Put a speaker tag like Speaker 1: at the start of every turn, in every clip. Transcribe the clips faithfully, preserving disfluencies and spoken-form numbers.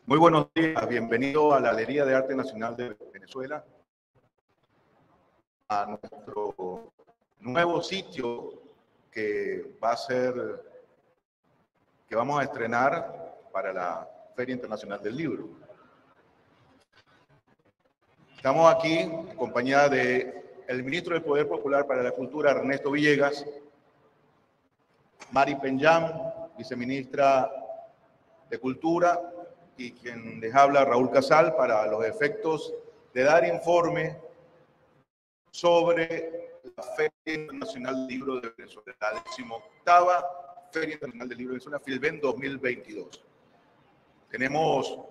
Speaker 1: Muy buenos días, bienvenido a la Galería de Arte Nacional de Venezuela, a nuestro nuevo sitio que va a ser, que vamos a estrenar para la Feria Internacional del Libro. Estamos aquí en compañía del ministro del Poder Popular para la Cultura, Ernesto Villegas, Mari Penyam, viceministra de Cultura, y quien les habla, Raúl Casal, para los efectos de dar informe sobre la Feria Internacional del Libro de Venezuela, la decimoctava Feria Internacional del Libro de Venezuela, FILVEN dos mil veintidós. Tenemos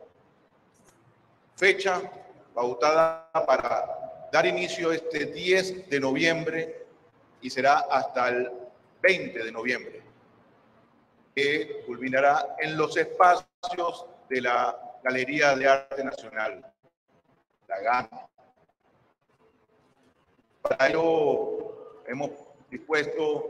Speaker 1: fecha pautada para dar inicio este diez de noviembre y será hasta el veinte de noviembre, que culminará en los espacios de la Galería de Arte Nacional, la GANA. Para ello hemos dispuesto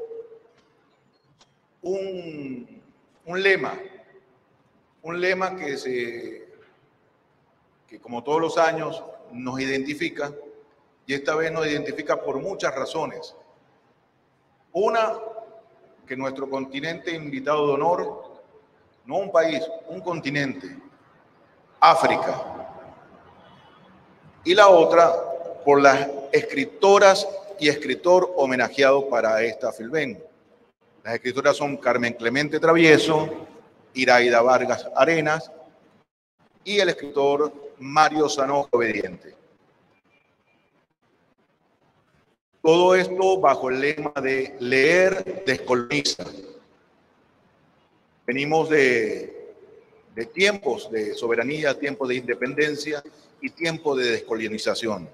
Speaker 1: un, un lema, un lema que, se, que como todos los años nos identifica, y esta vez nos identifica por muchas razones. Una, que nuestro continente invitado de honor, no un país, un continente, África. Y la otra, por las escritoras y escritor homenajeado para esta FILVEN. Las escritoras son Carmen Clemente Travieso, Iraida Vargas Arenas y el escritor Mario Sanoja Obediente. Todo esto bajo el lema de leer descoloniza. Venimos de, de tiempos de soberanía, tiempos de independencia y tiempos de descolonización.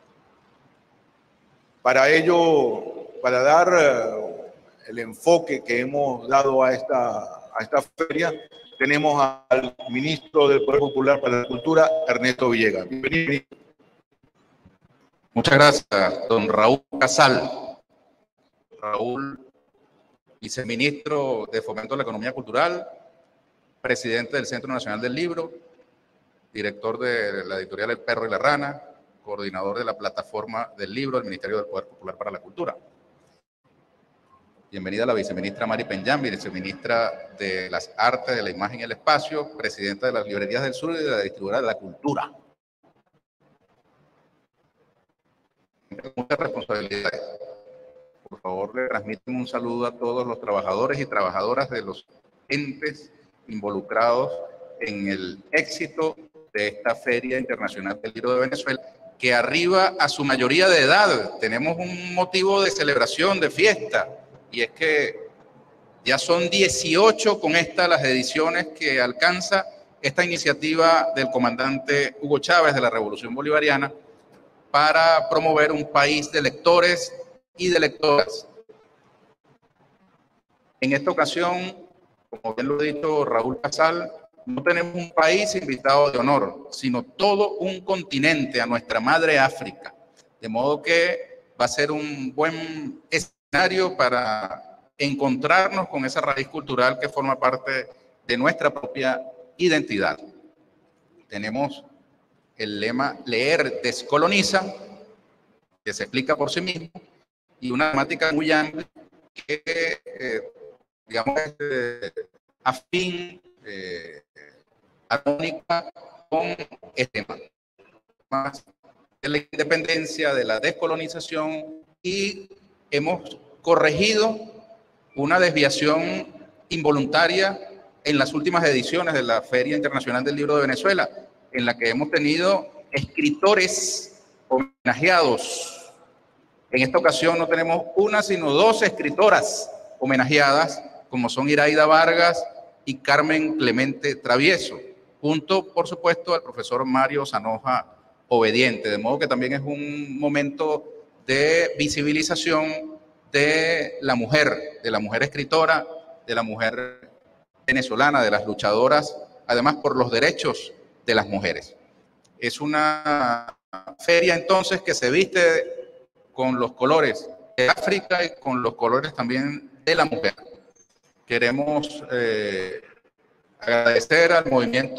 Speaker 1: Para ello, para dar el enfoque que hemos dado a esta, a esta feria, tenemos al ministro del Poder Popular para la Cultura, Ernesto Villegas. Bienvenido.
Speaker 2: Muchas gracias, don Raúl Casal. Raúl, viceministro de Fomento de la Economía Cultural, presidente del Centro Nacional del Libro, director de la editorial El Perro y la Rana, coordinador de la Plataforma del Libro del Ministerio del Poder Popular para la Cultura. Bienvenida a la viceministra Mari Penyam, viceministra de las Artes, de la Imagen y el Espacio, presidenta de las Librerías del Sur y de la distribuidora de la Cultura. Muchas responsabilidades. Por favor, le transmiten un saludo a todos los trabajadores y trabajadoras de los entes involucrados en el éxito de esta Feria Internacional del Libro de Venezuela, que arriba a su mayoría de edad. Tenemos un motivo de celebración, de fiesta, y es que ya son dieciocho con esta las ediciones que alcanza esta iniciativa del comandante Hugo Chávez de la Revolución Bolivariana para promover un país de lectores y de lectoras. En esta ocasión, como bien lo ha dicho Raúl Casal, no tenemos un país invitado de honor, sino todo un continente, a nuestra madre África. De modo que va a ser un buen escenario para encontrarnos con esa raíz cultural que forma parte de nuestra propia identidad. Tenemos el lema leer descoloniza, que se explica por sí mismo, y una temática muy amplia que, eh, digamos, es eh, afín, eh, armónica con este tema. Más de la independencia, de la descolonización, y hemos corregido una desviación involuntaria en las últimas ediciones de la Feria Internacional del Libro de Venezuela, en la que hemos tenido escritores homenajeados. En esta ocasión no tenemos una, sino dos escritoras homenajeadas, como son Iraida Vargas y Carmen Clemente Travieso, junto, por supuesto, al profesor Mario Sanoja Obediente. De modo que también es un momento de visibilización de la mujer, de la mujer escritora, de la mujer venezolana, de las luchadoras, además por los derechos de las mujeres. Es una feria entonces que se viste con los colores de África y con los colores también de la mujer. Queremos eh, agradecer al movimiento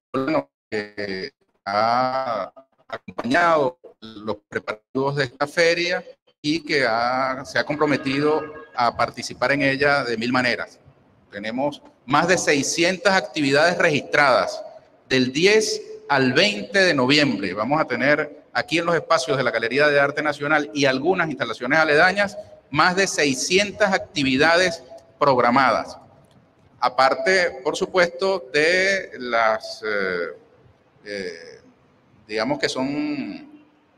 Speaker 2: que ha acompañado los preparativos de esta feria y que ha, se ha comprometido a participar en ella de mil maneras. Tenemos más de seiscientas actividades registradas del diez al veinte de noviembre. Vamos a tener aquí en los espacios de la Galería de Arte Nacional y algunas instalaciones aledañas más de seiscientas actividades programadas. Aparte, por supuesto, de las, eh, eh, digamos que son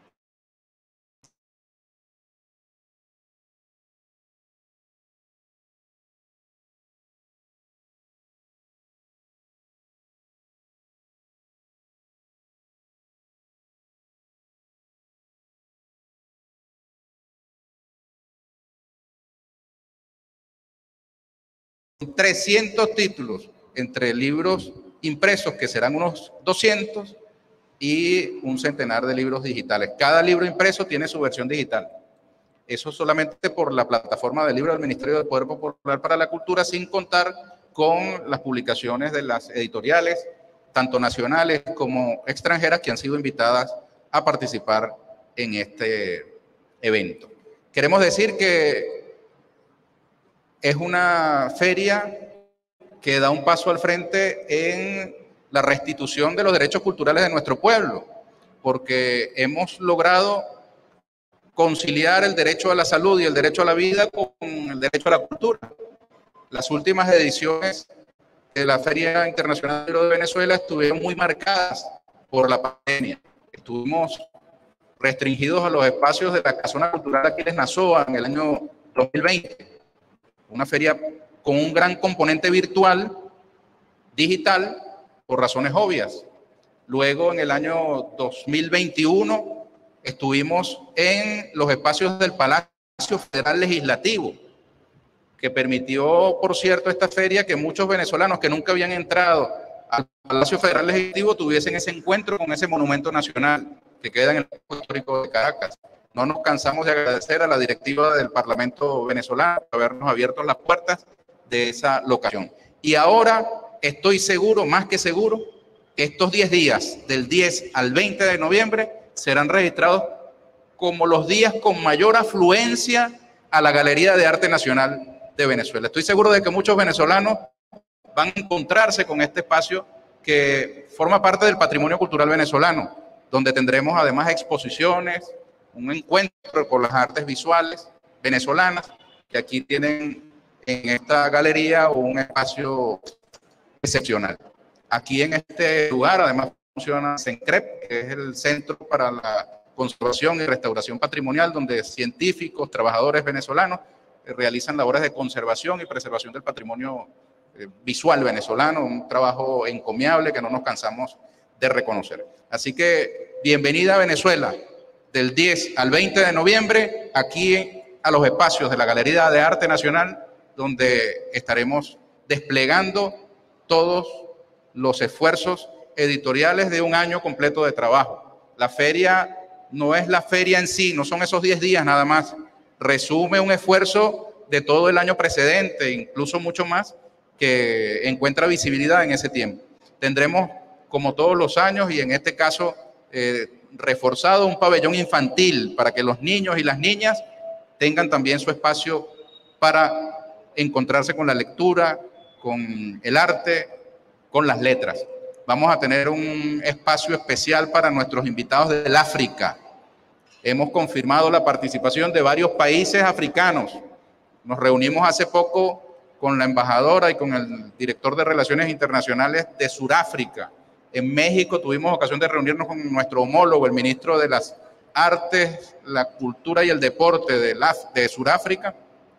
Speaker 2: trescientos títulos entre libros impresos, que serán unos doscientos, y un centenar de libros digitales. Cada libro impreso tiene su versión digital. Eso solamente por la plataforma del libro del Ministerio del Poder Popular para la Cultura, sin contar con las publicaciones de las editoriales, tanto nacionales como extranjeras, que han sido invitadas a participar en este evento. Queremos decir que es una feria que da un paso al frente en la restitución de los derechos culturales de nuestro pueblo, porque hemos logrado conciliar el derecho a la salud y el derecho a la vida con el derecho a la cultura. Las últimas ediciones de la Feria Internacional de Venezuela estuvieron muy marcadas por la pandemia. Estuvimos restringidos a los espacios de la Casona Cultural Aquiles Nazoa en el año dos mil veinte. Una feria con un gran componente virtual, digital, por razones obvias. Luego, en el año dos mil veintiuno, estuvimos en los espacios del Palacio Federal Legislativo, que permitió, por cierto, esta feria que muchos venezolanos que nunca habían entrado al Palacio Federal Legislativo tuviesen ese encuentro con ese monumento nacional que queda en el Parque Histórico de Caracas. No nos cansamos de agradecer a la directiva del Parlamento venezolano por habernos abierto las puertas de esa locación. Y ahora estoy seguro, más que seguro, que estos diez días, del diez al veinte de noviembre, serán registrados como los días con mayor afluencia a la Galería de Arte Nacional de Venezuela. Estoy seguro de que muchos venezolanos van a encontrarse con este espacio que forma parte del patrimonio cultural venezolano, donde tendremos además exposiciones, un encuentro con las artes visuales venezolanas, que aquí tienen en esta galería un espacio excepcional. Aquí en este lugar además funciona CENCREP, que es el Centro para la Conservación y Restauración Patrimonial, donde científicos, trabajadores venezolanos eh, realizan labores de conservación y preservación del patrimonio eh, visual venezolano, un trabajo encomiable que no nos cansamos de reconocer. Así que bienvenida a Venezuela, del diez al veinte de noviembre, aquí a los espacios de la Galería de Arte Nacional, donde estaremos desplegando todos los esfuerzos editoriales de un año completo de trabajo. La feria no es la feria en sí, no son esos diez días nada más. Resume un esfuerzo de todo el año precedente, incluso mucho más, que encuentra visibilidad en ese tiempo. Tendremos, como todos los años, y en este caso eh, reforzado, un pabellón infantil para que los niños y las niñas tengan también su espacio para encontrarse con la lectura, con el arte, con las letras. Vamos a tener un espacio especial para nuestros invitados del África. Hemos confirmado la participación de varios países africanos. Nos reunimos hace poco con la embajadora y con el director de Relaciones Internacionales de Sudáfrica. En México tuvimos ocasión de reunirnos con nuestro homólogo, el ministro de las Artes, la Cultura y el Deporte de, la, de Sudáfrica.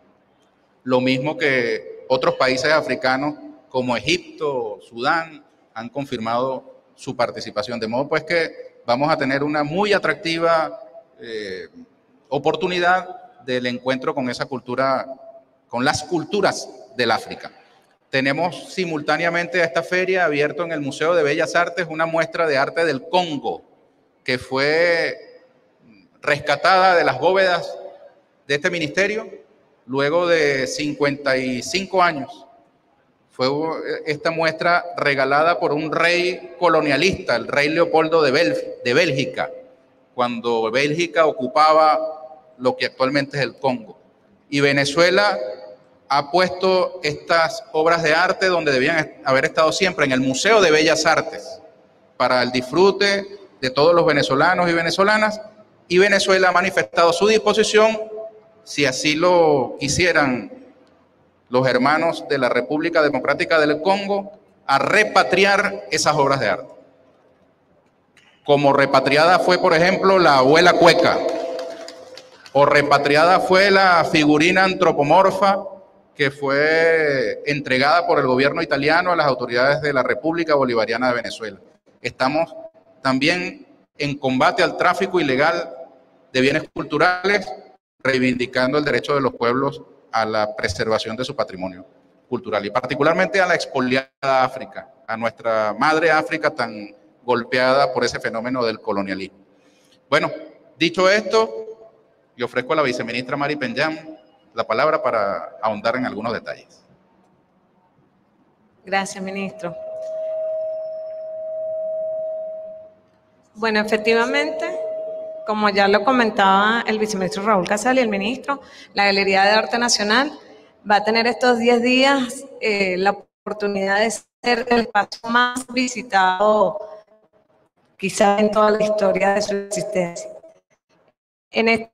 Speaker 2: Lo mismo que otros países africanos como Egipto, Sudán, han confirmado su participación. De modo pues que vamos a tener una muy atractiva eh, oportunidad del encuentro con esa cultura, con las culturas del África. Tenemos simultáneamente a esta feria abierto en el Museo de Bellas Artes una muestra de arte del Congo, que fue rescatada de las bóvedas de este ministerio luego de cincuenta y cinco años. Fue esta muestra regalada por un rey colonialista, el rey Leopoldo de, Bel de Bélgica, cuando Bélgica ocupaba lo que actualmente es el Congo. Y Venezuela ha puesto estas obras de arte donde debían haber estado siempre, en el Museo de Bellas Artes, para el disfrute de todos los venezolanos y venezolanas, y Venezuela ha manifestado su disposición, si así lo quisieran los hermanos de la República Democrática del Congo, a repatriar esas obras de arte. Como repatriada fue, por ejemplo, la abuela cueca, o repatriada fue la figurina antropomorfa que fue entregada por el gobierno italiano a las autoridades de la República Bolivariana de Venezuela. Estamos también en combate al tráfico ilegal de bienes culturales, reivindicando el derecho de los pueblos a la preservación de su patrimonio cultural y particularmente a la expoliada África, a nuestra madre África tan golpeada por ese fenómeno del colonialismo. Bueno, dicho esto, le ofrezco a la viceministra Mari Penyam la palabra para ahondar en algunos detalles.
Speaker 3: Gracias, ministro. Bueno, efectivamente, como ya lo comentaba el viceministro Raúl Casal y el ministro, la Galería de Arte Nacional va a tener estos diez días eh, la oportunidad de ser el espacio más visitado quizá en toda la historia de su existencia. En este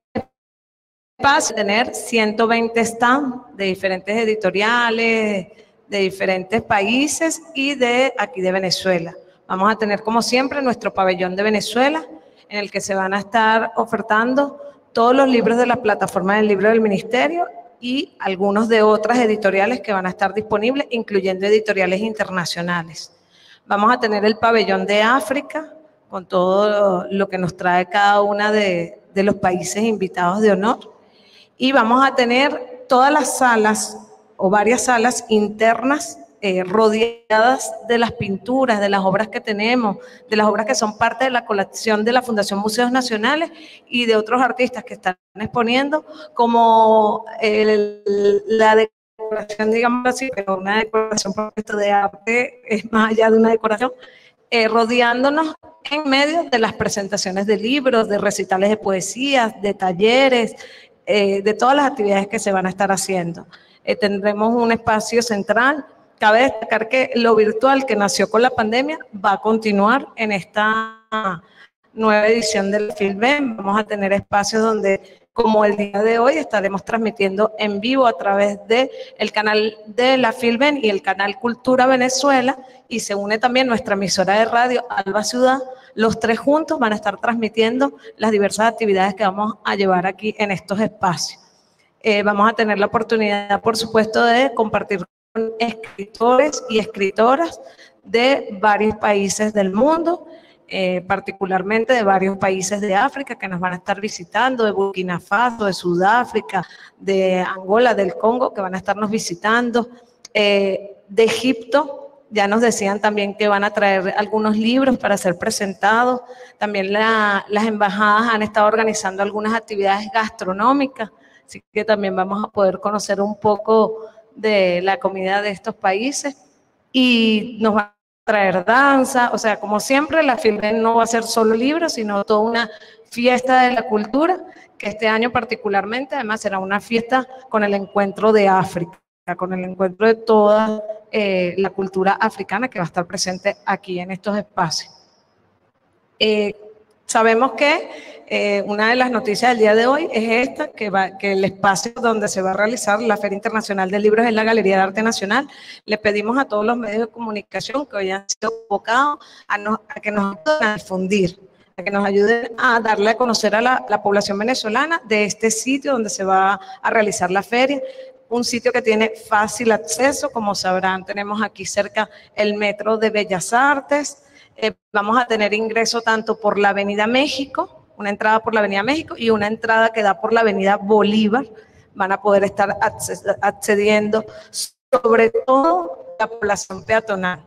Speaker 3: espacio tener ciento veinte stands de diferentes editoriales, de diferentes países y de aquí de Venezuela. Vamos a tener, como siempre, nuestro pabellón de Venezuela, en el que se van a estar ofertando todos los libros de la plataforma del libro del ministerio y algunos de otras editoriales que van a estar disponibles, incluyendo editoriales internacionales. Vamos a tener el pabellón de África, con todo lo que nos trae cada una de, de los países invitados de honor. Y vamos a tener todas las salas o varias salas internas Eh, rodeadas de las pinturas, de las obras que tenemos, de las obras que son parte de la colección de la Fundación Museos Nacionales y de otros artistas que están exponiendo, como el, la decoración, digamos así, pero una decoración por esto de arte es más allá de una decoración, eh, rodeándonos en medio de las presentaciones de libros, de recitales de poesías, de talleres, eh, de todas las actividades que se van a estar haciendo. Eh, tendremos un espacio central. Cabe destacar que lo virtual que nació con la pandemia va a continuar en esta nueva edición del FILBEN. Vamos a tener espacios donde, como el día de hoy, estaremos transmitiendo en vivo a través del canal de la FILBEN y el canal Cultura Venezuela, y se une también nuestra emisora de radio Alba Ciudad. Los tres juntos van a estar transmitiendo las diversas actividades que vamos a llevar aquí en estos espacios. Eh, vamos a tener la oportunidad, por supuesto, de compartir con escritores y escritoras de varios países del mundo, eh, particularmente de varios países de África que nos van a estar visitando, de Burkina Faso, de Sudáfrica, de Angola, del Congo, que van a estarnos visitando, eh, de Egipto. Ya nos decían también que van a traer algunos libros para ser presentados. También la, las embajadas han estado organizando algunas actividades gastronómicas, así que también vamos a poder conocer un poco de la comida de estos países, y nos va a traer danza. O sea, como siempre, la FILBEN no va a ser solo libros, sino toda una fiesta de la cultura, que este año particularmente además será una fiesta con el encuentro de África, con el encuentro de toda eh, la cultura africana que va a estar presente aquí en estos espacios. Eh, sabemos que Eh, una de las noticias del día de hoy es esta, que, va, que el espacio donde se va a realizar la Feria Internacional de Libros es la Galería de Arte Nacional. Le pedimos a todos los medios de comunicación que hoy han sido convocados a, no, a que nos ayuden a difundir, a que nos ayuden a darle a conocer a la, la población venezolana de este sitio donde se va a realizar la feria. Un sitio que tiene fácil acceso, como sabrán, tenemos aquí cerca el Metro de Bellas Artes. Eh, vamos a tener ingreso tanto por la Avenida México, una entrada por la Avenida México y una entrada que da por la Avenida Bolívar. Van a poder estar accediendo, sobre todo la población peatonal.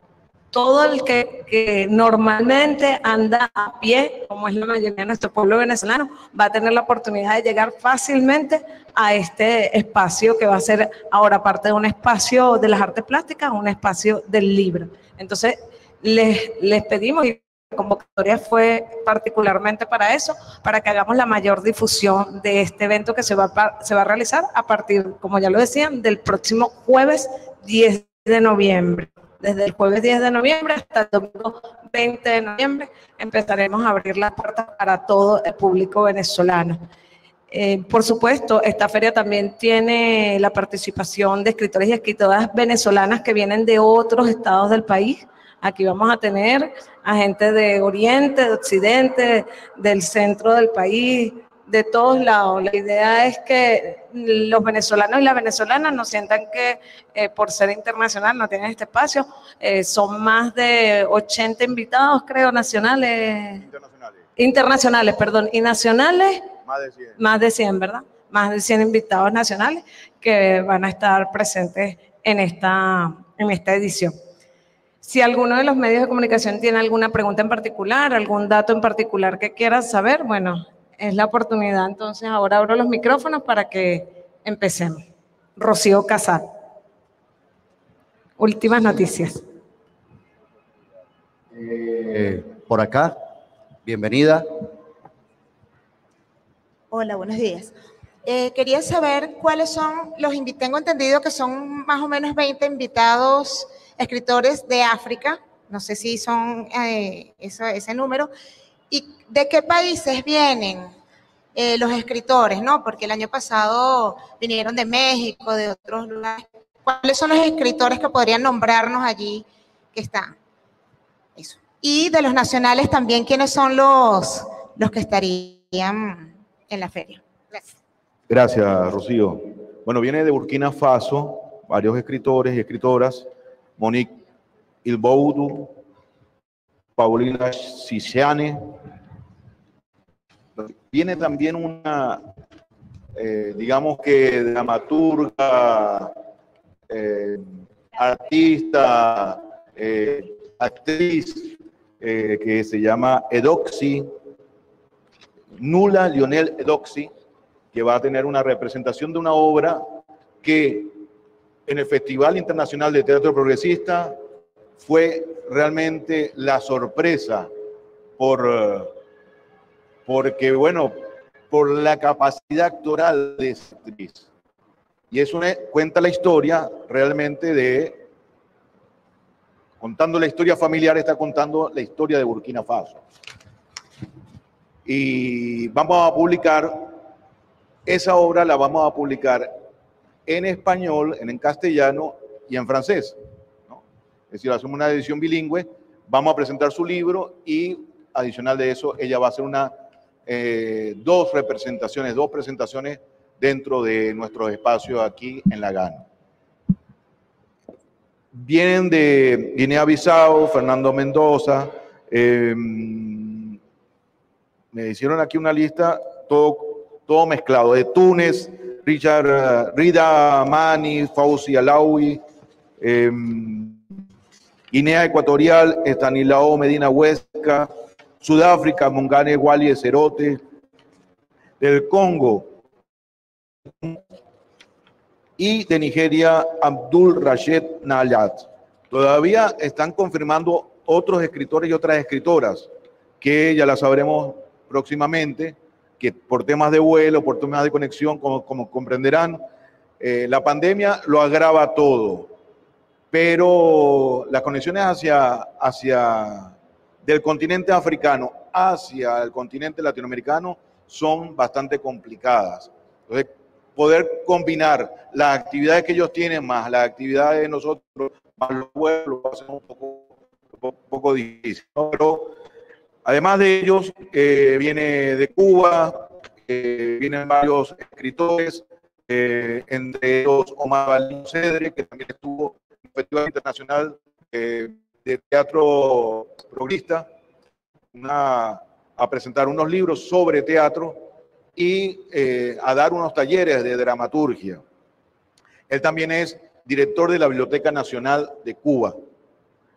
Speaker 3: todo el que, que normalmente anda a pie, como es la mayoría de nuestro pueblo venezolano, va a tener la oportunidad de llegar fácilmente a este espacio que va a ser ahora parte de un espacio de las artes plásticas, un espacio del libro. Entonces, les, les pedimos, y la convocatoria fue particularmente para eso, para que hagamos la mayor difusión de este evento que se va, a, se va a realizar a partir, como ya lo decían, del próximo jueves diez de noviembre. Desde el jueves diez de noviembre hasta el domingo veinte de noviembre empezaremos a abrir las puertas para todo el público venezolano. Eh, por supuesto, esta feria también tiene la participación de escritores y escritoras venezolanas que vienen de otros estados del país. Aquí vamos a tener a gente de Oriente, de Occidente, del centro del país, de todos lados. La idea es que los venezolanos y las venezolanas no sientan que eh, por ser internacional no tienen este espacio. Eh, son más de ochenta invitados, creo, nacionales. Internacionales. Internacionales, perdón. Y nacionales,
Speaker 1: más de cien.
Speaker 3: Más de cien, ¿verdad? Más de cien invitados nacionales que van a estar presentes en esta, en esta edición. Si alguno de los medios de comunicación tiene alguna pregunta en particular, algún dato en particular que quiera saber, bueno, es la oportunidad. Entonces, ahora abro los micrófonos para que empecemos. Rocío Casal. Últimas noticias.
Speaker 4: Eh, por acá, bienvenida.
Speaker 5: Hola, buenos días. Eh, quería saber cuáles son los invitados. Tengo entendido que son más o menos veinte invitados escritores de África. No sé si son eh, eso, ese número. ¿Y de qué países vienen eh, los escritores, no? Porque el año pasado vinieron de México, de otros lugares. ¿Cuáles son los escritores que podrían nombrarnos allí que están? Eso. Y de los nacionales también, ¿quiénes son los, los que estarían en la feria? Gracias.
Speaker 1: Gracias, Rocío. Bueno, viene de Burkina Faso, varios escritores y escritoras, Monique Ilboudou, Paulina Ciciane. Viene también una, eh, digamos que dramaturga, eh, artista, eh, actriz, eh, que se llama Edoxi, Nula Lionel Edoxi, que va a tener una representación de una obra que en el Festival Internacional de Teatro Progresista fue realmente la sorpresa por, porque, bueno, por la capacidad actoral de esa actriz. Y eso cuenta la historia realmente de, contando la historia familiar, está contando la historia de Burkina Faso. Y vamos a publicar, esa obra la vamos a publicar en español, en, en castellano y en francés, ¿no? Es decir, hacemos una edición bilingüe, vamos a presentar su libro y adicional de eso, ella va a hacer una, eh, dos representaciones, dos presentaciones dentro de nuestro espacio aquí en La Gana. Vienen de Guinea-Bissau, Fernando Mendoza, eh, me hicieron aquí una lista, todo, todo mezclado, de Túnez, Richard, uh, Rida Mani, Fauzi Alawi, eh, Guinea Ecuatorial, Estanislao Medina Huesca, Sudáfrica, Mungane Wali Cerote, del Congo y de Nigeria, Abdul Rashid Nayat. Todavía están confirmando otros escritores y otras escritoras, que ya las sabremos próximamente, que por temas de vuelo, por temas de conexión, como, como comprenderán, eh, la pandemia lo agrava todo, pero las conexiones hacia, hacia del continente africano hacia el continente latinoamericano son bastante complicadas. Entonces, poder combinar las actividades que ellos tienen más las actividades de nosotros, más los vuelos, va a ser un poco, un poco, un poco difícil, ¿no? Pero además de ellos, eh, viene de Cuba, eh, vienen varios escritores, eh, entre ellos Omar Valdino Cedre, que también estuvo en el Festival Internacional eh, de Teatro Progresista, una, a presentar unos libros sobre teatro y eh, a dar unos talleres de dramaturgia. Él también es director de la Biblioteca Nacional de Cuba.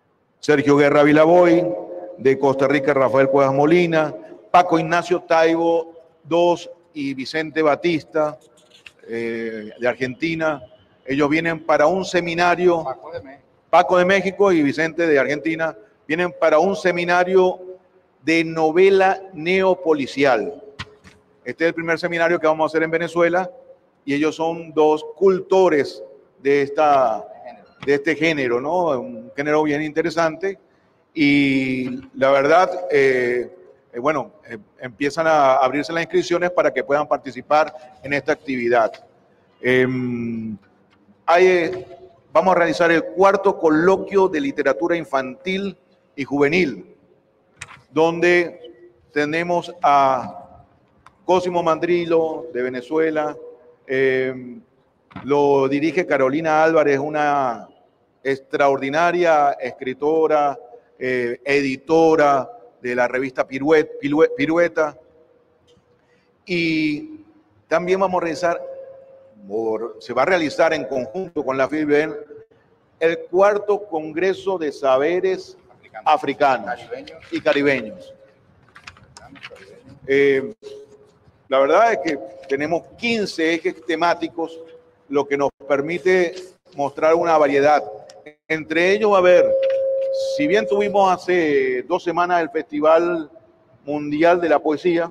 Speaker 1: Sergio Guerra Vilaboy, de Costa Rica Rafael Cuevas Molina, Paco Ignacio Taibo dos y Vicente Batista, eh, de Argentina. Ellos vienen para un seminario,
Speaker 2: Paco de México.
Speaker 1: Paco de México y Vicente de Argentina, vienen para un seminario de novela neopolicial. Este es el primer seminario que vamos a hacer en Venezuela y ellos son dos cultores de, esta, de este género, ¿no? Un género bien interesante y la verdad, eh, eh, bueno, eh, empiezan a abrirse las inscripciones para que puedan participar en esta actividad. Eh, hay, eh, vamos a realizar el cuarto coloquio de literatura infantil y juvenil, donde tenemos a Cosimo Mandrillo, de Venezuela, eh, lo dirige Carolina Álvarez, una extraordinaria escritora, eh, editora de la revista Piruet, Pirueta, y también vamos a realizar, se va a realizar en conjunto con la FIBEN, el cuarto Congreso de Saberes Africanos, africanos y caribeños. Eh, La verdad es que tenemos quince ejes temáticos, lo que nos permite mostrar una variedad. Entre ellos va a haber, si bien tuvimos hace dos semanas el Festival Mundial de la Poesía,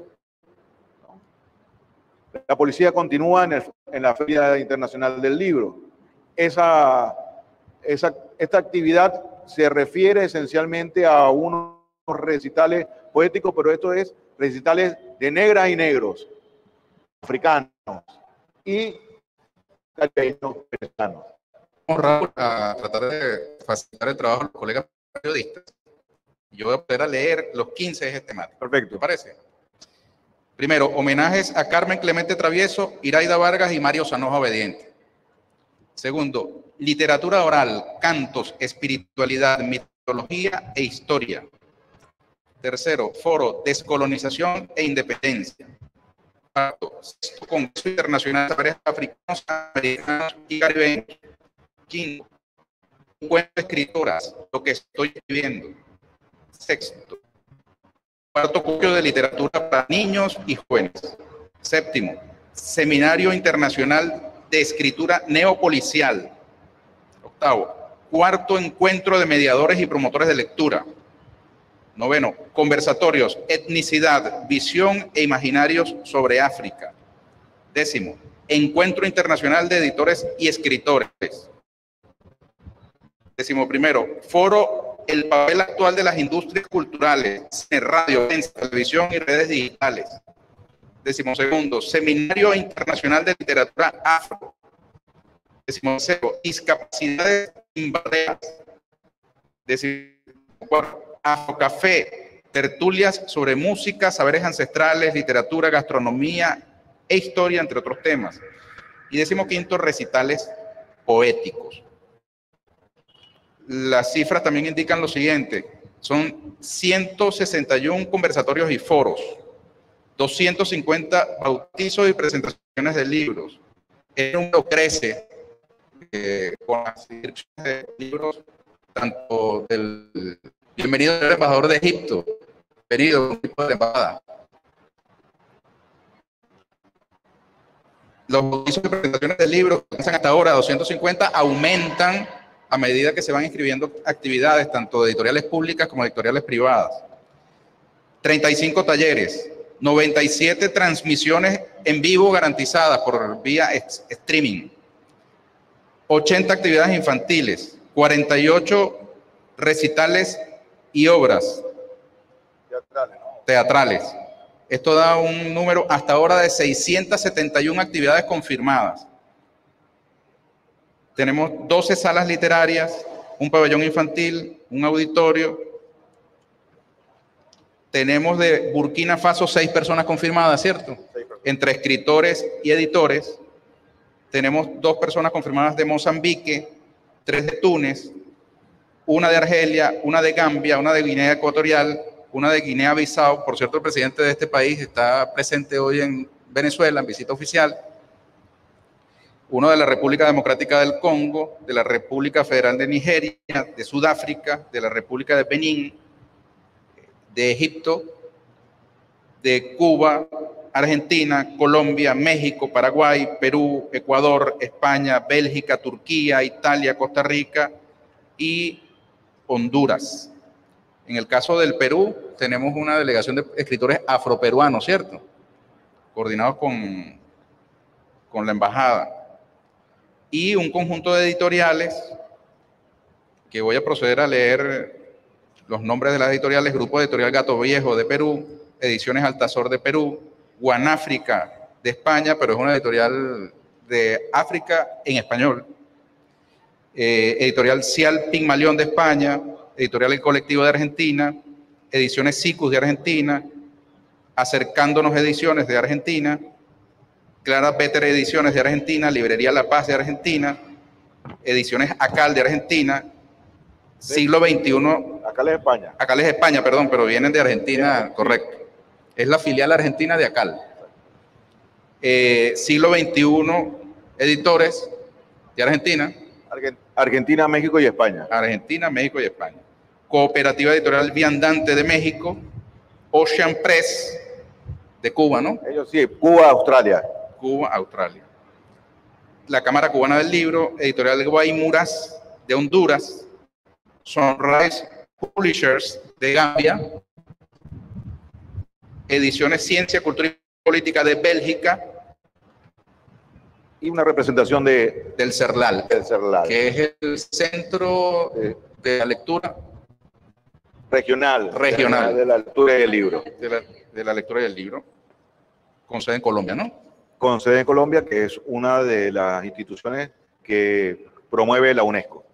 Speaker 1: la poesía continúa en, el, en la Feria Internacional del Libro. Esa, esa, esta actividad se refiere esencialmente a unos recitales poéticos, pero esto es recitales de negras y negros, africanos y caribeños venezolanos.
Speaker 2: Vamos, Raúl, a tratar de facilitar el trabajo de los colegas periodistas. Yo voy a poder a leer los quince ejes temáticos.
Speaker 1: Perfecto.
Speaker 2: ¿Te parece? Primero, homenajes a Carmen Clemente Travieso, Iraida Vargas y Mario Sanoja Obediente. Segundo, literatura oral, cantos, espiritualidad, mitología e historia. Tercero, foro, descolonización e independencia. Cuarto, sexto, Congreso Internacional de Saberes Africanos, Americanos y Caribeños. Quinto, encuentro de escritoras, lo que estoy escribiendo. Sexto, cuarto coloquio de literatura para niños y jóvenes. Séptimo, seminario internacional de escritura neopolicial. Octavo, cuarto encuentro de mediadores y promotores de lectura. Noveno, conversatorios, etnicidad, visión e imaginarios sobre África. Décimo, encuentro internacional de editores y escritores. Décimo primero, foro, el papel actual de las industrias culturales, cine, radio, prensa, televisión y redes digitales. Décimo segundo, seminario internacional de literatura afro. Décimo tercero, discapacidades sin barreras. Décimo cuarto, Afrocafé, tertulias sobre música, saberes ancestrales, literatura, gastronomía e historia, entre otros temas. Y décimo quinto, recitales poéticos. Las cifras también indican lo siguiente: son ciento sesenta y uno conversatorios y foros, doscientos cincuenta bautizos y presentaciones de libros. El número crece eh, con las inscripciones de libros, tanto del bienvenido al embajador de Egipto, bienvenido un tipo de embajada. Los bautizos y presentaciones de libros que comienzan hasta ahora doscientos cincuenta, aumentan a medida que se van inscribiendo actividades, tanto de editoriales públicas como editoriales privadas. treinta y cinco talleres, noventa y siete transmisiones en vivo garantizadas por vía streaming, ochenta actividades infantiles, cuarenta y ocho recitales y obras
Speaker 1: Teatrales, ¿no?
Speaker 2: teatrales. Esto da un número hasta ahora de seiscientas setenta y una actividades confirmadas. Tenemos doce salas literarias, un pabellón infantil, un auditorio. Tenemos de Burkina Faso seis personas confirmadas, ¿cierto? Entre escritores y editores. Tenemos dos personas confirmadas de Mozambique, tres de Túnez, una de Argelia, una de Gambia, una de Guinea Ecuatorial, una de Guinea-Bissau. Por cierto, el presidente de este país está presente hoy en Venezuela en visita oficial. uno de la República Democrática del Congo, de la República Federal de Nigeria, de Sudáfrica, de la República de Benín, de Egipto, de Cuba, Argentina, Colombia, México, Paraguay, Perú, Ecuador, España, Bélgica, Turquía, Italia, Costa Rica y Honduras. En el caso del Perú, tenemos una delegación de escritores afroperuanos, ¿cierto? Coordinados con, con la embajada. Y un conjunto de editoriales, que voy a proceder a leer los nombres de las editoriales: Grupo Editorial Gato Viejo de Perú, Ediciones Altazor de Perú, Guanáfrica de España, pero es una editorial de África en español, eh, Editorial Cial Pigmalión de España, Editorial El Colectivo de Argentina, Ediciones Sicus de Argentina, Acercándonos Ediciones de Argentina, Clara Peter Ediciones de Argentina, Librería La Paz de Argentina, Ediciones Acal de Argentina, Siglo veintiuno.
Speaker 1: Acal es España.
Speaker 2: Acal es España, perdón, pero vienen de Argentina, sí, correcto. Es la filial argentina de Acal. Eh, Siglo veintiuno Editores de Argentina.
Speaker 1: Argentina, México y España.
Speaker 2: Argentina, México y España. Cooperativa Editorial Viandante de México. Ocean Press de Cuba, ¿no?
Speaker 1: Ellos sí, Cuba, Australia.
Speaker 2: Cuba, Australia. La Cámara Cubana del Libro, Editorial Guaymuras de Honduras, Sunrise Publishers de Gambia, Ediciones Ciencia, Cultura y Política de Bélgica,
Speaker 1: y una representación de,
Speaker 2: del CERLAL,
Speaker 1: del CERLAL,
Speaker 2: que es el Centro de la Lectura
Speaker 1: Regional,
Speaker 2: regional
Speaker 1: de la, de la lectura y del libro.
Speaker 2: De la, de la lectura y del libro, con sede en Colombia, ¿no?
Speaker 1: Con sede en Colombia, que es una de las instituciones que promueve la UNESCO.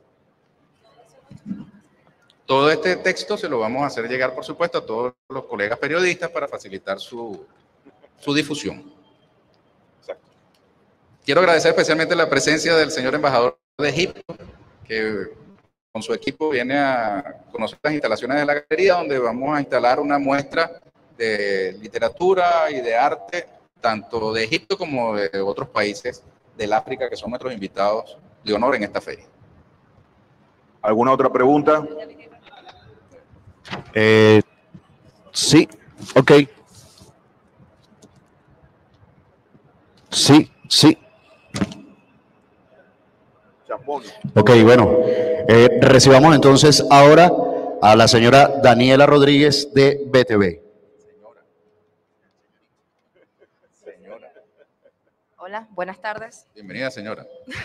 Speaker 2: Todo este texto se lo vamos a hacer llegar, por supuesto, a todos los colegas periodistas para facilitar su, su difusión.
Speaker 1: Exacto.
Speaker 2: Quiero agradecer especialmente la presencia del señor embajador de Egipto, que con su equipo viene a conocer las instalaciones de la galería, donde vamos a instalar una muestra de literatura y de arte, tanto de Egipto como de otros países del África, que son nuestros invitados de honor en esta feria.
Speaker 1: ¿Alguna otra pregunta?
Speaker 4: Eh, sí, ok. Sí, sí. Ok, bueno. Eh, recibamos entonces ahora a la señora Daniela Rodríguez de B T V.
Speaker 2: Señora.
Speaker 6: Hola, buenas tardes.
Speaker 2: Bienvenida, señora.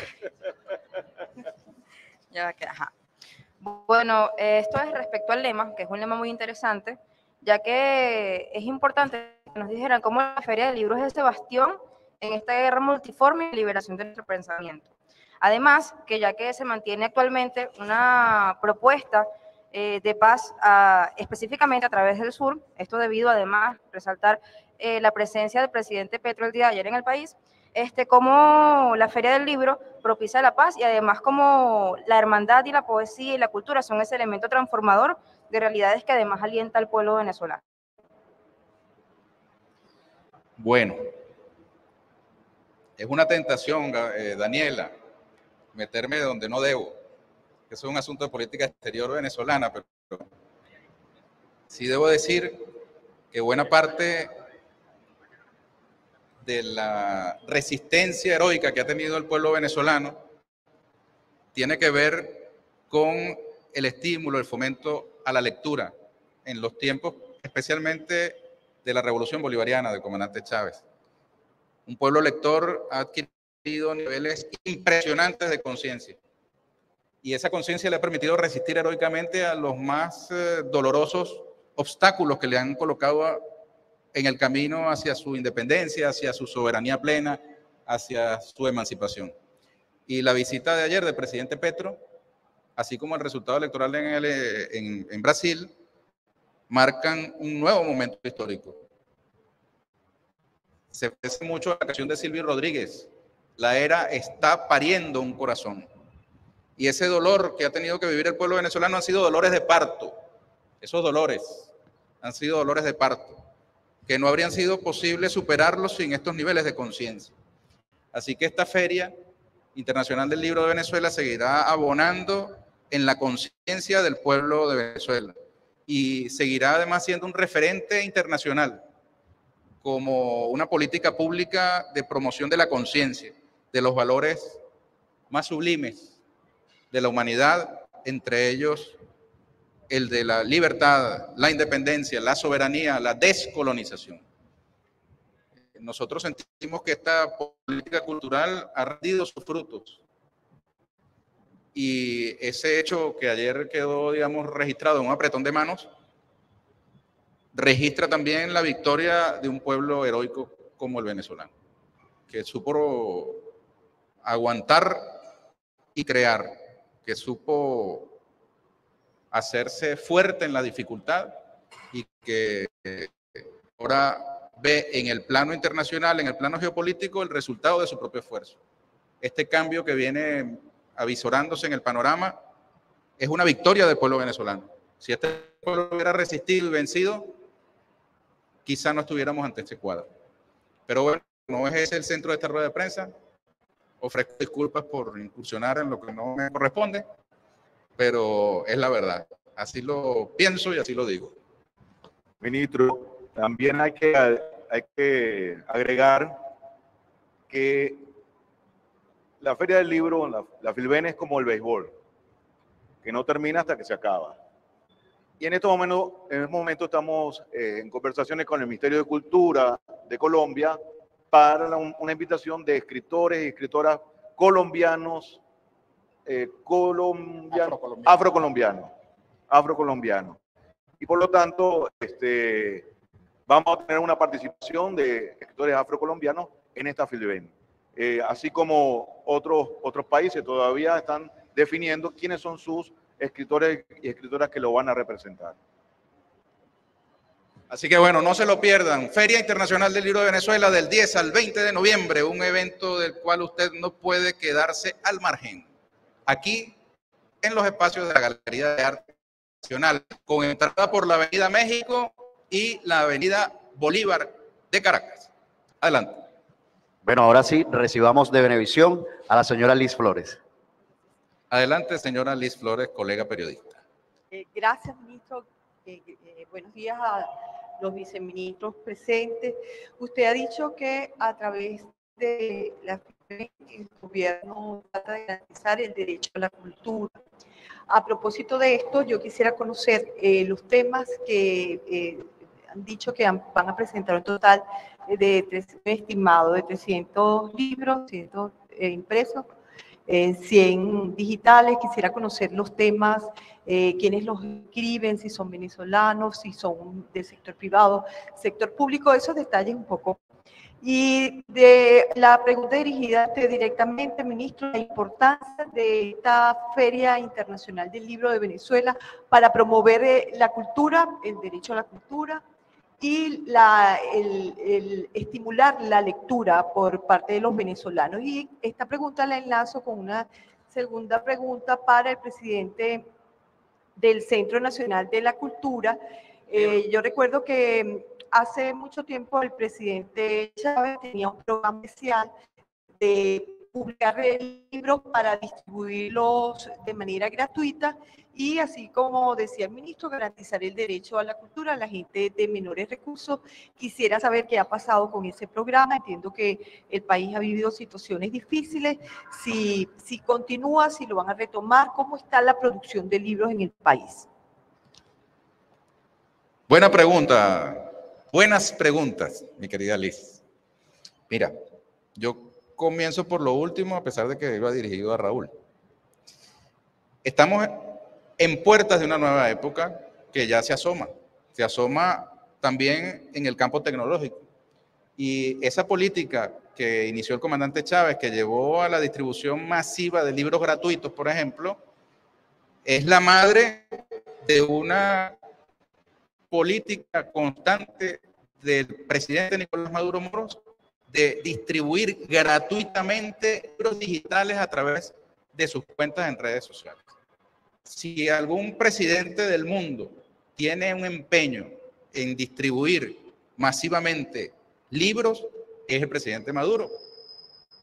Speaker 6: Ya que, ajá. Bueno, esto es respecto al lema, que es un lema muy interesante, ya que es importante que nos dijeran cómo la Feria del Libro es ese bastión en esta guerra multiforme y liberación de nuestro pensamiento. Además, que ya que se mantiene actualmente una propuesta eh, de paz a, específicamente a través del sur, esto debido además a resaltar eh, la presencia del presidente Petro el día de ayer en el país, este, como la Feria del Libro propicia la paz y además como la hermandad y la poesía y la cultura son ese elemento transformador de realidades que además alienta al pueblo venezolano.
Speaker 2: Bueno, es una tentación, eh, Daniela, meterme donde no debo. Eso es un asunto de política exterior venezolana, pero sí debo decir que buena parte de la resistencia heroica que ha tenido el pueblo venezolano tiene que ver con el estímulo, el fomento a la lectura en los tiempos, especialmente de la Revolución Bolivariana del comandante Chávez. Un pueblo lector ha adquirido niveles impresionantes de conciencia y esa conciencia le ha permitido resistir heroicamente a los más eh, dolorosos obstáculos que le han colocado a, en el camino hacia su independencia, hacia su soberanía plena, hacia su emancipación. Y la visita de ayer del presidente Petro, así como el resultado electoral en, el, en, en Brasil, marcan un nuevo momento histórico. Se parece mucho a la canción de Silvio Rodríguez, la era está pariendo un corazón. Y ese dolor que ha tenido que vivir el pueblo venezolano han sido dolores de parto. Esos dolores han sido dolores de parto, que no habrían sido posibles superarlos sin estos niveles de conciencia. Así que esta feria Internacional del Libro de Venezuela seguirá abonando en la conciencia del pueblo de Venezuela y seguirá además siendo un referente internacional como una política pública de promoción de la conciencia, de los valores más sublimes de la humanidad, entre ellos el de la libertad, la independencia, la soberanía, la descolonización. Nosotros sentimos que esta política cultural ha rendido sus frutos y ese hecho que ayer quedó, digamos, registrado en un apretón de manos, registra también la victoria de un pueblo heroico como el venezolano, que supo aguantar y crear, que supo hacerse fuerte en la dificultad y que ahora ve en el plano internacional, en el plano geopolítico, el resultado de su propio esfuerzo. Este cambio que viene avisorándose en el panorama es una victoria del pueblo venezolano. Si este pueblo hubiera resistido y vencido, quizá no estuviéramos ante este cuadro. Pero bueno, no es ese el centro de esta rueda de prensa. Ofrezco disculpas por incursionar en lo que no me corresponde, pero es la verdad. Así lo pienso y así lo digo.
Speaker 1: Ministro, también hay que, hay que agregar que la Feria del Libro, la, la Filben, es como el béisbol, que no termina hasta que se acaba. Y en este momento, en este momento estamos eh, en conversaciones con el Ministerio de Cultura de Colombia para la, una invitación de escritores y escritoras colombianos, eh, colombianos afrocolombianos, afrocolombianos, afrocolombianos. Y por lo tanto, este, vamos a tener una participación de escritores afrocolombianos en esta Filben. Eh, así como otros, otros países todavía están definiendo quiénes son sus escritores y escritoras que lo van a representar.
Speaker 2: Así que bueno, no se lo pierdan. Feria Internacional del Libro de Venezuela del diez al veinte de noviembre, un evento del cual usted no puede quedarse al margen. Aquí, en los espacios de la Galería de Arte Nacional, con entrada por la Avenida México y la Avenida Bolívar de Caracas. Adelante.
Speaker 4: Bueno, ahora sí, recibamos de Venevisión a la señora Liz Flores.
Speaker 2: Adelante, señora Liz Flores, colega periodista.
Speaker 7: Eh, gracias, ministro. Eh, eh, buenos días a los viceministros presentes. Usted ha dicho que a través de la el gobierno trata de garantizar el derecho a la cultura. A propósito de esto, yo quisiera conocer eh, los temas que eh, han dicho que han, van a presentar un total de tres, estimado de trescientos libros, cientos eh, impresos, eh, cien digitales. Quisiera conocer los temas, eh, quiénes los escriben, si son venezolanos, si son del sector privado, sector público, esos detalles un poco. Y de la pregunta dirigida directamente, ministro, la importancia de esta Feria Internacional del Libro de Venezuela para promover eh, la cultura, el derecho a la cultura, y la, el, el estimular la lectura por parte de los venezolanos. Y esta pregunta la enlazo con una segunda pregunta para el presidente del Centro Nacional de la Cultura. Eh, yo recuerdo que hace mucho tiempo el presidente Chávez tenía un programa especial de publicar libros para distribuirlos de manera gratuita y, así como decía el ministro, garantizar el derecho a la cultura a la gente de menores recursos. Quisiera saber qué ha pasado con ese programa. Entiendo que el país ha vivido situaciones difíciles. Si, si continúa, si lo van a retomar, ¿cómo está la producción de libros en el país?
Speaker 2: Buena pregunta. Buenas preguntas, mi querida Liz. Mira, yo comienzo por lo último, a pesar de que iba dirigido a Raúl. Estamos en puertas de una nueva época que ya se asoma. Se asoma también en el campo tecnológico. Y esa política que inició el comandante Chávez, que llevó a la distribución masiva de libros gratuitos, por ejemplo, es la madre de una política constante del presidente Nicolás Maduro Moros de distribuir gratuitamente libros digitales a través de sus cuentas en redes sociales. Si algún presidente del mundo tiene un empeño en distribuir masivamente libros, es el presidente Maduro.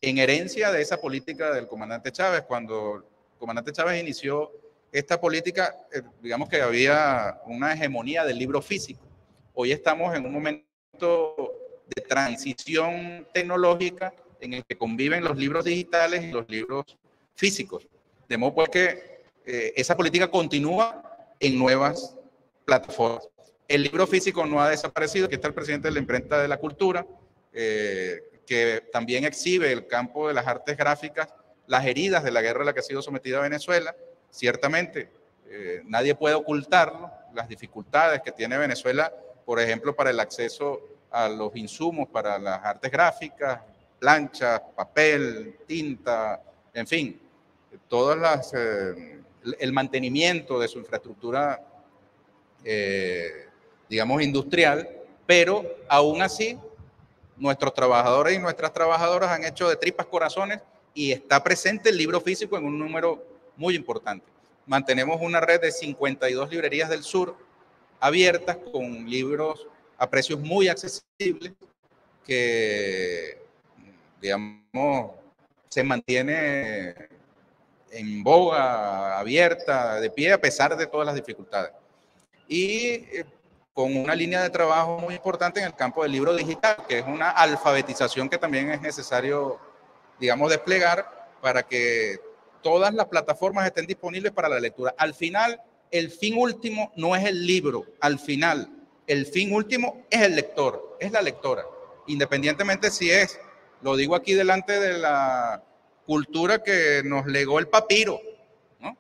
Speaker 2: en herencia de esa política del comandante Chávez. Cuando el comandante Chávez inició esta política, eh, digamos que había una hegemonía del libro físico. Hoy estamos en un momento de transición tecnológica en el que conviven los libros digitales y los libros físicos. De modo pues que eh, esa política continúa en nuevas plataformas. El libro físico no ha desaparecido. Aquí está el presidente de la Imprenta de la Cultura, eh, que también exhibe el campo de las artes gráficas, las heridas de la guerra a la que ha sido sometida Venezuela. Ciertamente, eh, nadie puede ocultarlo, las dificultades que tiene Venezuela, por ejemplo, para el acceso a los insumos para las artes gráficas, planchas, papel, tinta, en fin, todas las, eh, el mantenimiento de su infraestructura, eh, digamos, industrial, pero aún así, nuestros trabajadores y nuestras trabajadoras han hecho de tripas corazones y está presente el libro físico en un número muy importante. Mantenemos una red de cincuenta y dos librerías del sur abiertas con libros a precios muy accesibles que, digamos, se mantiene en boga, abierta, de pie, a pesar de todas las dificultades. Y eh, con una línea de trabajo muy importante en el campo del libro digital, que es una alfabetización que también es necesario, digamos, desplegar para que todas las plataformas estén disponibles para la lectura. Al final, el fin último no es el libro, al final, el fin último es el lector, es la lectora, independientemente si es, lo digo aquí delante de la cultura que nos legó el papiro, ¿no?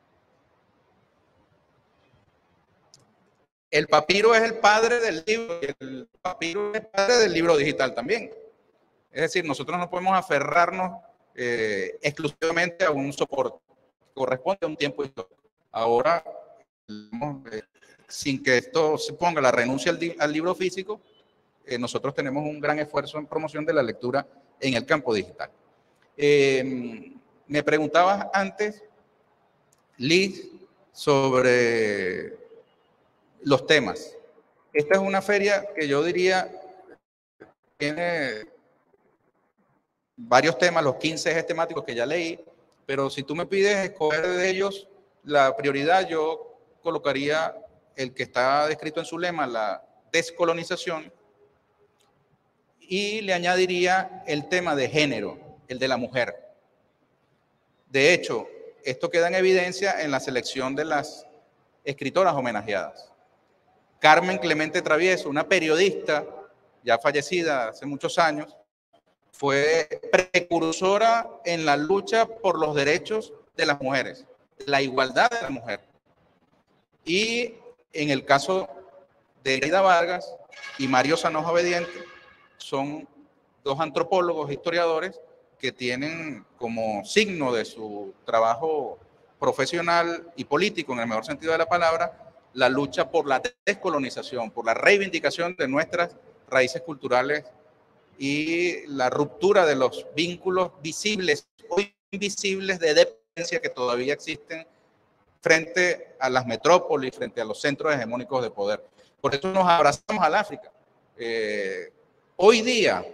Speaker 2: El papiro es el padre del libro, y el papiro es el padre del libro digital también. Es decir, nosotros no podemos aferrarnos eh, exclusivamente a un soporte, corresponde a un tiempo histórico. Ahora, eh, sin que esto se ponga la renuncia al, al libro físico, eh, nosotros tenemos un gran esfuerzo en promoción de la lectura en el campo digital. Eh, me preguntabas antes, Liz, sobre los temas. Esta es una feria que yo diría tiene varios temas, los quince ejes temáticos que ya leí, pero si tú me pides escoger de ellos, la prioridad yo colocaría el que está descrito en su lema, la descolonización, y le añadiría el tema de género, el de la mujer. De hecho, esto queda en evidencia en la selección de las escritoras homenajeadas. Carmen Clemente Travieso, una periodista ya fallecida hace muchos años, fue precursora en la lucha por los derechos de las mujeres, la igualdad de la mujer. Y en el caso de Ida Vargas y Mario Sanoja Obediente, son dos antropólogos, historiadores, que tienen como signo de su trabajo profesional y político, en el mejor sentido de la palabra, la lucha por la descolonización, por la reivindicación de nuestras raíces culturales y la ruptura de los vínculos visibles o invisibles de dependencia que todavía existen frente a las metrópolis, frente a los centros hegemónicos de poder. Por eso nos abrazamos al África. Eh, hoy día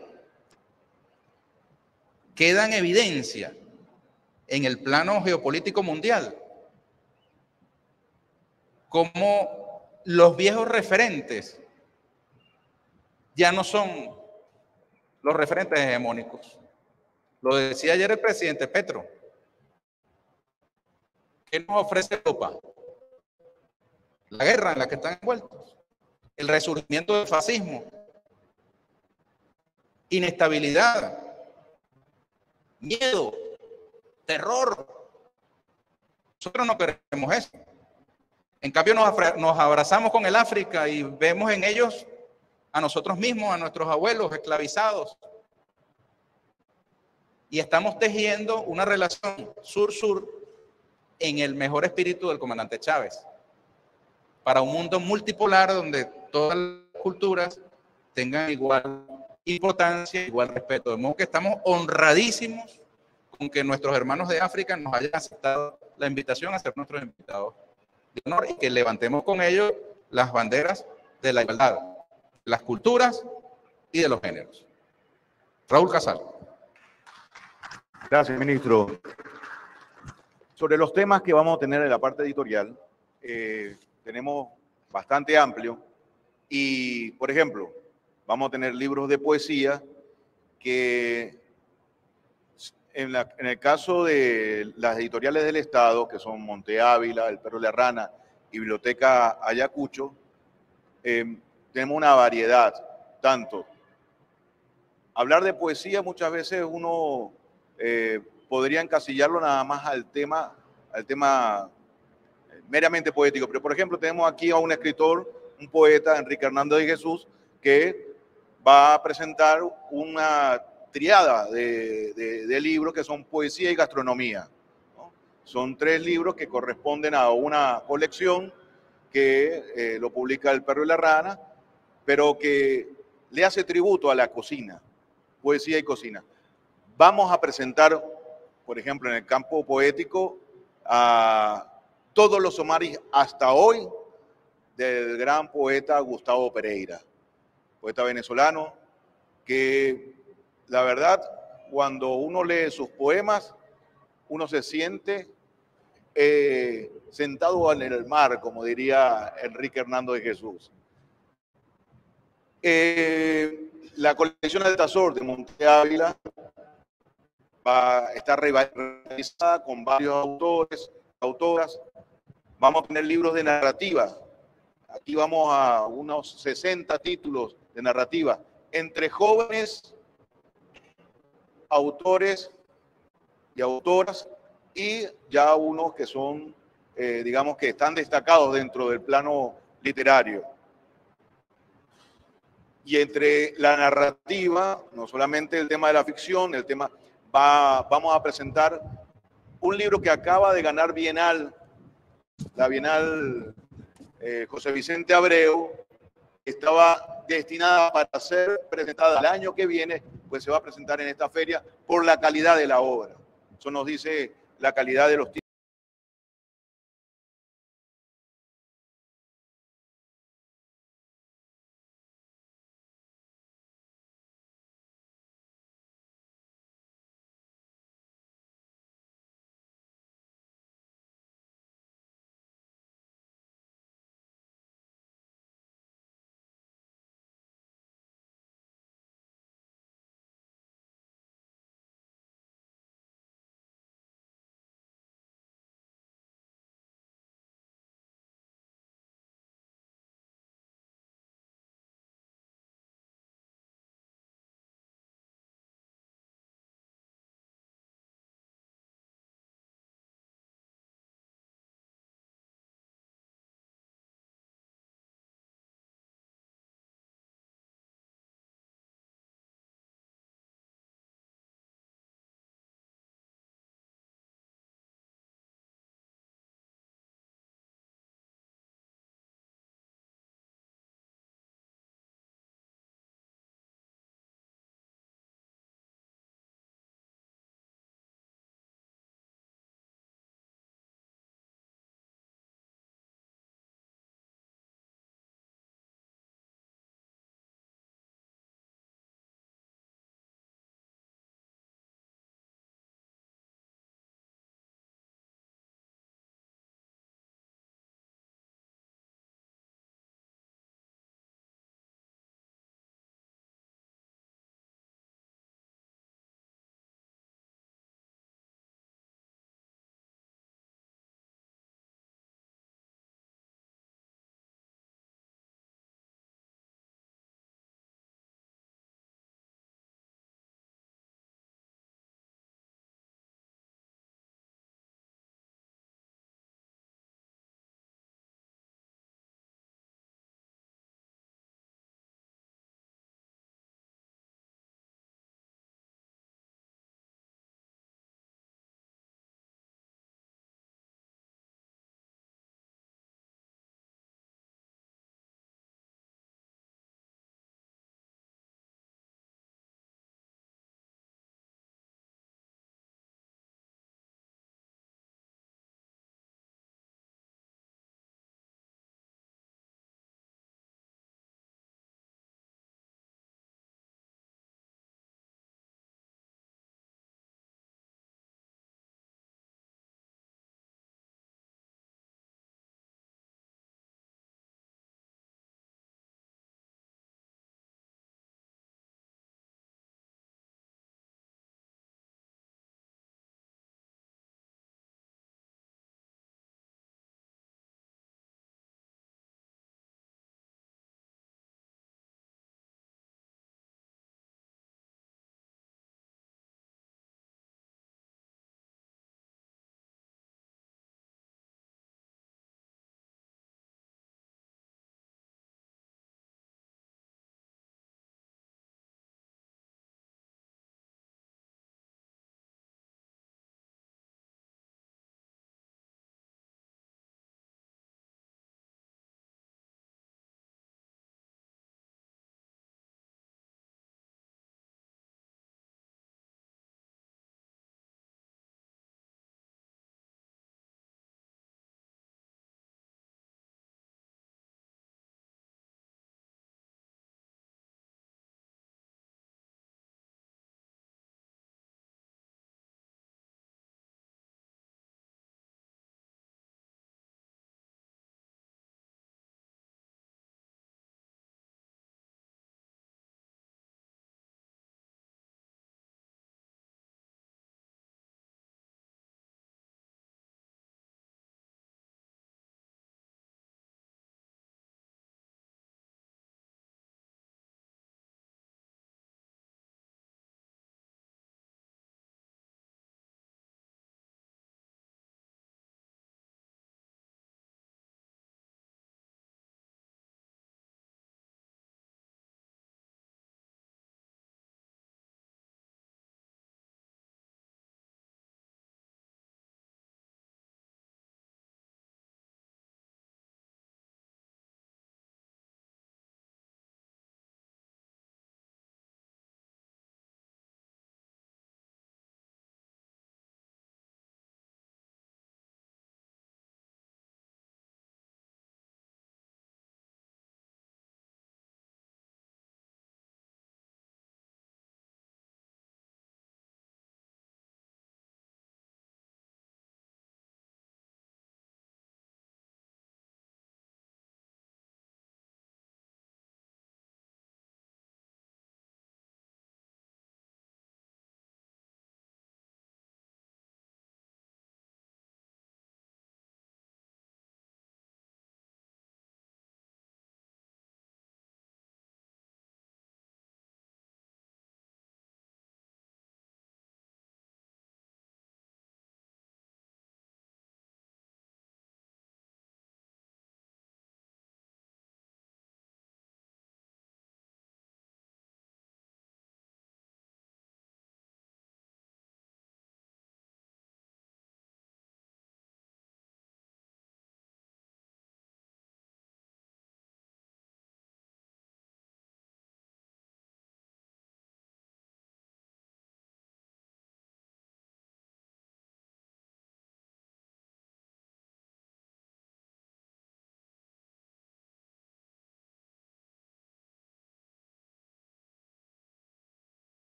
Speaker 2: queda en evidencia en el plano geopolítico mundial como los viejos referentes ya no son los referentes hegemónicos. Lo decía ayer el presidente Petro. ¿Qué nos ofrece Europa? La guerra en la que están envueltos, el resurgimiento del fascismo, inestabilidad, miedo, terror. Nosotros no queremos eso. En cambio nos, nos abrazamos con el África y vemos en ellos a nosotros mismos, a nuestros abuelos esclavizados. Y estamos tejiendo una relación sur-sur en el mejor espíritu del comandante Chávez, para un mundo multipolar donde todas las culturas tengan igual importancia, igual respeto. De modo que estamos honradísimos con que nuestros hermanos de África nos hayan aceptado la invitación a ser nuestros invitados de honor y que levantemos con ellos las banderas de la igualdad, las culturas y de los géneros. Raúl Casal.
Speaker 1: Gracias, ministro. Sobre los temas que vamos a tener en la parte editorial, eh, tenemos bastante amplio y, por ejemplo, vamos a tener libros de poesía que en, la, en el caso de las editoriales del Estado, que son Monte Ávila, El Perro y la Rana y Biblioteca Ayacucho, eh, tenemos una variedad, tanto. Hablar de poesía muchas veces uno eh, podría encasillarlo nada más al tema, al tema meramente poético, pero por ejemplo tenemos aquí a un escritor, un poeta, Enrique Hernández de Jesús, que va a presentar una triada de, de, de libros que son poesía y gastronomía, ¿no? Son tres libros que corresponden a una colección que eh, lo publica El Perro y la Rana, pero que le hace tributo a la cocina, poesía y cocina. Vamos a presentar, por ejemplo, en el campo poético, a todos los somaris hasta hoy del gran poeta Gustavo Pereira, poeta venezolano, que la verdad, cuando uno lee sus poemas, uno se siente eh, sentado en el mar, como diría Enrique Hernández de Jesús. Eh, la colección Altazor de Monte Ávila va a estar realizada con varios autores, autoras. Vamos a tener libros de narrativa. Aquí vamos a unos sesenta títulos de narrativa entre jóvenes autores y autoras y ya unos que son, eh, digamos, que están destacados dentro del plano literario. Y entre la narrativa, no solamente el tema de la ficción, el tema, va, vamos a presentar un libro que acaba de ganar Bienal, la Bienal eh, José Vicente Abreu, estaba destinada para ser presentada el año que viene, pues se va a presentar en esta feria por la calidad de la obra. Eso nos dice la calidad de los títulos.